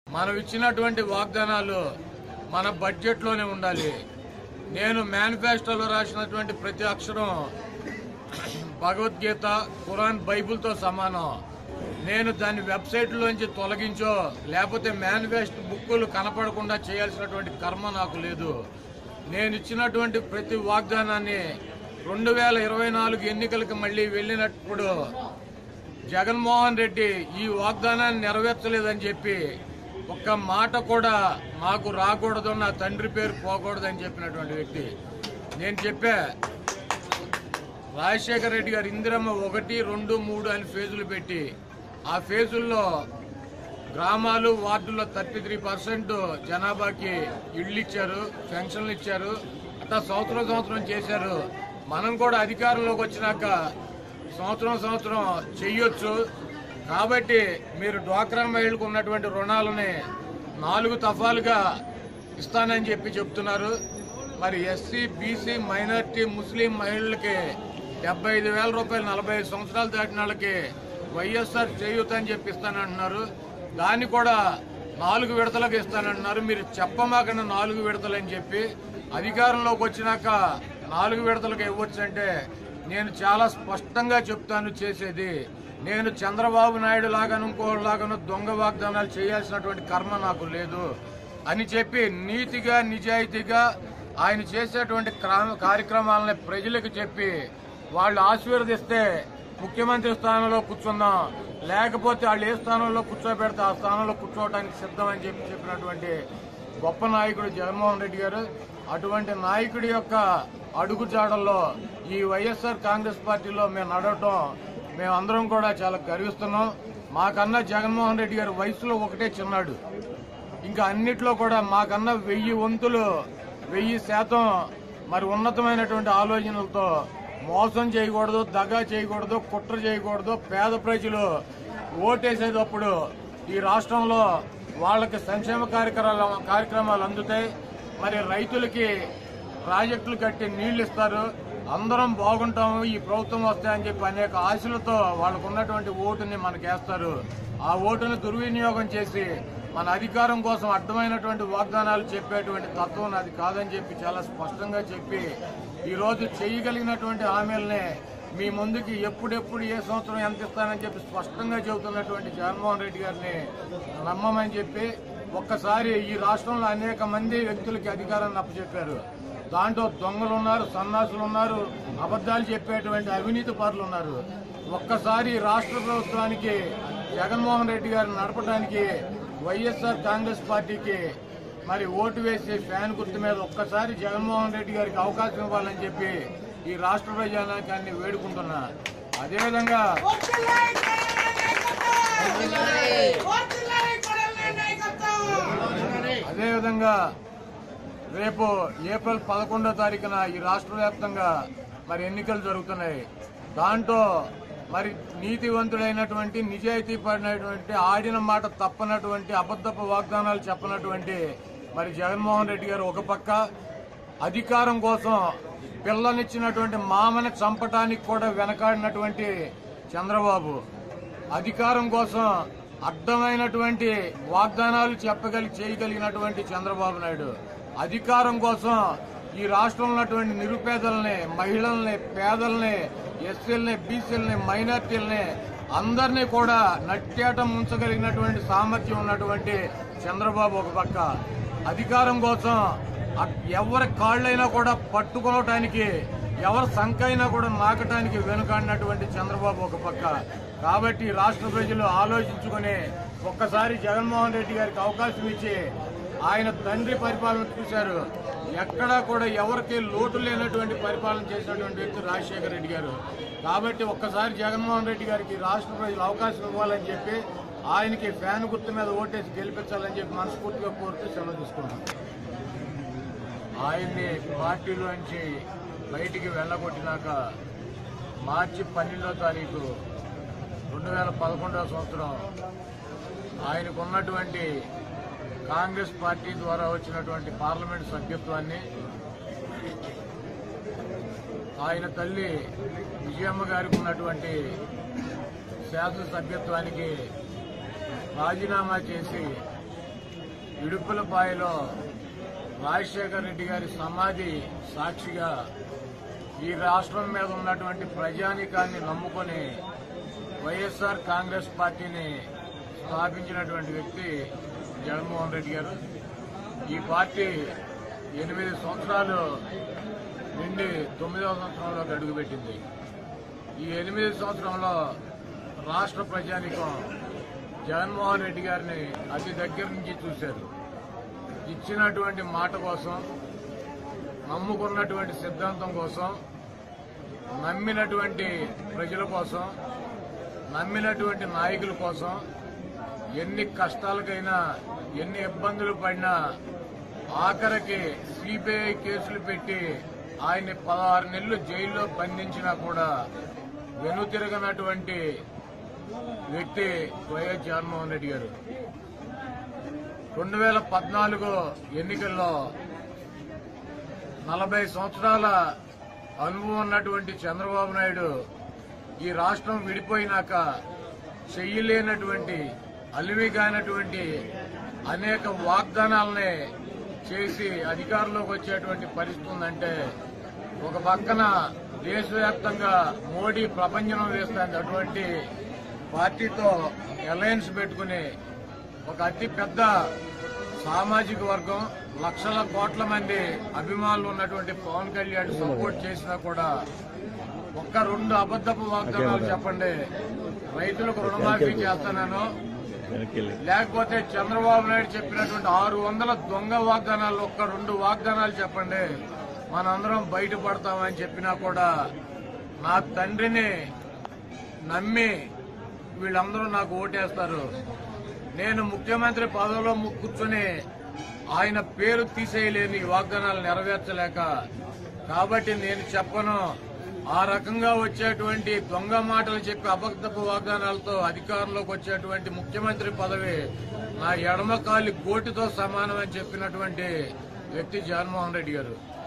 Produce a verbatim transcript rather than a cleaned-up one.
మనం ఇచ్చినటువంటి వాగ్దానాలు మన బడ్జెట్లోనే ఉండాలి. నేను మేనిఫెస్టోలో రాసినటువంటి ప్రతి అక్షరం భగవద్గీత, ఖురాన్, బైబిల్తో సమానం. నేను దాన్ని వెబ్సైట్లోంచి తొలగించో లేకపోతే మేనిఫెస్టో బుక్కులు కనపడకుండా చేయాల్సినటువంటి కర్మ నాకు లేదు. నేను ఇచ్చినటువంటి ప్రతి వాగ్దానాన్ని రెండు వేల ఇరవై నాలుగు ఎన్నికలకు మళ్లీ వెళ్ళినప్పుడు జగన్మోహన్ రెడ్డి ఈ వాగ్దానాన్ని నెరవేర్చలేదని చెప్పి ఒక్క మాట కూడా నాకు రాకూడదు, నా తండ్రి పేరు పోకూడదని చెప్పినటువంటి వ్యక్తి. నేను చెప్పా, రాజశేఖర రెడ్డి గారు ఇందిరమ్మ ఒకటి రెండు మూడు అని ఫేజులు పెట్టి ఆ ఫేజుల్లో గ్రామాలు వార్డుల్లో థర్టీ త్రీ పర్సెంట్ జనాభాకి ఇళ్లు ఇచ్చారు, పెన్షన్లు ఇచ్చారు. అట్లా సంవత్సరం సంవత్సరం చేశారు. మనం కూడా అధికారంలోకి వచ్చినాక సంవత్సరం సంవత్సరం చెయ్యొచ్చు. కాబట్టి మీరు డ్వాక్రా మహిళలకు ఉన్నటువంటి రుణాలని నాలుగు దఫాలుగా ఇస్తానని చెప్పి చెప్తున్నారు. మరి ఎస్సీ, బీసీ, మైనార్టీ, ముస్లిం మహిళలకి డెబ్బై ఐదు వేల రూపాయలు నలభై ఐదు సంవత్సరాలు దాటిన వాళ్ళకి వైఎస్ఆర్ చేయూత అని చెప్పి ఇస్తానంటున్నారు. దాన్ని కూడా నాలుగు విడతలకు ఇస్తానంటున్నారు. మీరు చెప్పమాకన్నా నాలుగు విడతలని చెప్పి అధికారంలోకి వచ్చినాక నాలుగు విడతలకు ఇవ్వచ్చు అంటే నేను చాలా స్పష్టంగా చెప్తాను చేసేది. నేను చంద్రబాబు నాయుడు లాగాను ఇంకోలాగాను దొంగ వాగ్దానాలు చేయాల్సినటువంటి కర్మ నాకు లేదు అని చెప్పి నీతిగా నిజాయితీగా ఆయన చేసేటువంటి కార్యక్రమాలని ప్రజలకు చెప్పి వాళ్ళు ఆశీర్వదిస్తే ముఖ్యమంత్రి స్థానంలో కూర్చుందాం, లేకపోతే వాళ్ళు ఏ స్థానంలో కూర్చోబెడితే ఆ స్థానంలో కూర్చోవడానికి సిద్ధం అని చెప్పి చెప్పినటువంటి గొప్ప నాయకుడు జగన్మోహన్ రెడ్డి గారు. అటువంటి నాయకుడి యొక్క అడుగుజాడల్లో ఈ వైఎస్ఆర్ కాంగ్రెస్ పార్టీలో మేము నడవటం మేమందరం కూడా చాలా గర్విస్తున్నాం. మాకన్నా జగన్మోహన్ రెడ్డి గారు వయసులో ఒకటే చిన్నాడు, ఇంకా అన్నిట్లో కూడా మాకన్నా వెయ్యి వంతులు వెయ్యి శాతం మరి ఉన్నతమైనటువంటి ఆలోచనలతో మోసం చేయకూడదు, దగా చేయకూడదు, కుట్ర చేయకూడదు. పేద ప్రజలు ఓటేసేటప్పుడు ఈ రాష్ట్రంలో వాళ్ళకి సంక్షేమ కార్యక్రమాలు కార్యక్రమాలు అందుతాయి. మరి రైతులకి ప్రాజెక్టులు కట్టి నీళ్లు ఇస్తారు. అందరం బాగుంటాము ఈ ప్రభుత్వం వస్తాయని చెప్పి అనేక ఆశలతో వాళ్ళకు ఉన్నటువంటి ఓటుని మనకేస్తారు. ఆ ఓటుని దుర్వినియోగం చేసి మన అధికారం కోసం అడ్డమైనటువంటి వాగ్దానాలు చెప్పేటువంటి తత్వం అది కాదని చెప్పి చాలా స్పష్టంగా చెప్పి ఈరోజు చేయగలిగినటువంటి హామీలనే మీ ముందుకి ఎప్పుడెప్పుడు ఏ సంవత్సరం ఎంత ఇస్తానని చెప్పి స్పష్టంగా చెబుతున్నటువంటి జగన్మోహన్ రెడ్డి గారిని నమ్మమని చెప్పి ఒక్కసారి ఈ రాష్ట్రంలో అనేక మంది వ్యక్తులకి అధికారాన్ని అప్పచెప్పారు. దాంట్లో దొంగలు ఉన్నారు, సన్నాసులు ఉన్నారు, అబద్దాలు చెప్పేటువంటి అవినీతి పరులు ఉన్నారు. ఒక్కసారి రాష్ట్ర ప్రభుత్వానికి జగన్మోహన్ రెడ్డి గారిని నడపడానికి వైఎస్ఆర్ కాంగ్రెస్ పార్టీకి మరి ఓటు వేసి ఫ్యాన్ గుర్తు మీద ఒక్కసారి జగన్మోహన్ రెడ్డి గారికి అవకాశం ఇవ్వాలని చెప్పి ఈ రాష్ట్ర ప్రజానాయకాన్ని వేడుకుంటున్నా. అదేవిధంగా అదేవిధంగా రేపు ఏప్రిల్ పదకొండో తారీఖున ఈ రాష్ట్ర వ్యాప్తంగా మరి ఎన్నికలు జరుగుతున్నాయి. దాంట్లో మరి నీతివంతుడైనటువంటి నిజాయితీ పడినటువంటి ఆడిన మాట తప్పనటువంటి అబద్ధపు వాగ్దానాలు చెప్పనటువంటి మరి జగన్మోహన్ రెడ్డి గారు ఒక పక్క, అధికారం కోసం పిల్లనిచ్చినటువంటి మామని చంపటానికి కూడా వెనకాడినటువంటి చంద్రబాబు, అధికారం కోసం అడ్డమైనటువంటి వాగ్దానాలు చెప్పగలిగి చేయగలిగినటువంటి చంద్రబాబు నాయుడు, అధికారం కోసం ఈ రాష్ట్రంలో ఉన్నటువంటి నిరుపేదల్ని, మహిళల్ని, పేదల్ని, ఎస్సీలని, బీసీలని, మైనార్టీలని అందరినీ కూడా నట్టేట ముంచగలిగినటువంటి సామర్థ్యం ఉన్నటువంటి చంద్రబాబు ఒక పక్క, అధికారం కోసం ఎవరి కాళ్ళైనా కూడా పట్టుకోవటానికి, ఎవరి సంఖైనా కూడా నాకటానికి వెనుకాడినటువంటి చంద్రబాబు ఒక పక్క. కాబట్టి రాష్ట్ర ప్రజలు ఆలోచించుకుని ఒక్కసారి జగన్మోహన్ రెడ్డి గారికి అవకాశం ఇచ్చి ఆయన తండ్రి పరిపాలన చూశారు. ఎక్కడా కూడా ఎవరికి లోటు లేనటువంటి పరిపాలన చేసినటువంటి వ్యక్తి రాజశేఖర రెడ్డి గారు. కాబట్టి ఒక్కసారి జగన్మోహన్ రెడ్డి గారికి రాష్ట్ర ప్రజలు అవకాశం ఇవ్వాలని చెప్పి ఆయనకి ఫ్యాన్ గుర్తు మీద ఓటేసి గెలిపించాలని చెప్పి మనస్ఫూర్తిగా కోరుతూ సెలవు తీసుకున్నాం. ఆయన్ని పార్టీలోంచి బయటికి వెళ్ళగొట్టినాక మార్చి పన్నెండో తారీఖు రెండు వేల పదకొండవ సంవత్సరం ఆయనకు ఉన్నటువంటి కాంగ్రెస్ పార్టీ ద్వారా వచ్చినటువంటి పార్లమెంట్ సభ్యత్వాన్ని ఆయన తల్లి విజయమ్మ గారికి ఉన్నటువంటి శాసనసభ్యత్వానికి రాజీనామా చేసి ఇడుపులపాయలో రాజశేఖర రెడ్డి గారి సమాధి సాక్షిగా ఈ రాష్ట్రం మీద ఉన్నటువంటి ప్రజానీకాన్ని నమ్ముకొని వైఎస్ఆర్ కాంగ్రెస్ పార్టీని స్థాపించినటువంటి వ్యక్తి జగన్మోహన్ రెడ్డి గారు. ఈ పార్టీ ఎనిమిది సంవత్సరాలు నుండి తొమ్మిదవ సంవత్సరంలోకి అడుగుపెట్టింది. ఈ ఎనిమిది సంవత్సరంలో రాష్ట్ర ప్రజానీకం జగన్మోహన్ రెడ్డి గారిని అతి దగ్గర నుంచి చూశారు. ఇచ్చినటువంటి మాట కోసం, నమ్ముకున్నటువంటి సిద్ధాంతం కోసం, నమ్మినటువంటి ప్రజల కోసం, నమ్మినటువంటి నాయకుల కోసం ఎన్ని కష్టాలకైనా, ఎన్ని ఇబ్బందులు పడినా ఆఖరికి సిబిఐ కేసులు పెట్టి ఆయన్ని పదహారు నెలలు జైల్లో బంధించినా కూడా వెనుతిరగనటువంటి వ్యక్తి వైఎస్ జగన్మోహన్ రెడ్డి గారు. రెండు వేల పద్నాలుగు ఎన్నికల్లో నలభై సంవత్సరాల అనుభవం ఉన్నటువంటి చంద్రబాబు నాయుడు ఈ రాష్ట్రం విడిపోయినాక చెయ్యలేనటువంటి, అలివిగానటువంటి అనేక వాగ్దానాలనే చేసి అధికారంలోకి వచ్చేటువంటి పరిస్థితి ఉందంటే, ఒక పక్కన దేశవ్యాప్తంగా మోడీ ప్రపంచం వేస్తుంది, అటువంటి పార్టీతో అలయన్స్ పెట్టుకుని ఒక అతి పెద్ద సామాజిక వర్గం, లక్షల కోట్ల మంది అభిమానులు ఉన్నటువంటి పవన్ కళ్యాణ్ సపోర్ట్ చేసినా కూడా ఒక్క రెండు అబద్దపు వాగ్దానాలు చెప్పండి. రైతులకు రుణమాఫీ చేస్తానను, లేకపోతే చంద్రబాబు నాయుడు చెప్పినటువంటి ఆరు వందల దొంగ వాగ్దానాలు ఒక్క రెండు వాగ్దానాలు చెప్పండి, మనందరం బయటపడతామని చెప్పినా కూడా నా తండ్రిని నమ్మి వీళ్ళందరూ నాకు ఓటేస్తారు. నేను ముఖ్యమంత్రి పదవిలో కూర్చొని ఆయన పేరు తీసేయలేని వాగ్దానాలు నెరవేర్చలేక, కాబట్టి నేను చెప్పను. ఆ రకంగా వచ్చేటువంటి దొంగ మాటలు చెప్పి అబద్ధపు వాగ్దానాలతో అధికారంలోకి వచ్చేటువంటి ముఖ్యమంత్రి పదవి నా ఎడమకాలి గోటితో సమానమని చెప్పినటువంటి వ్యక్తి జగన్మోహన్ రెడ్డి గారు.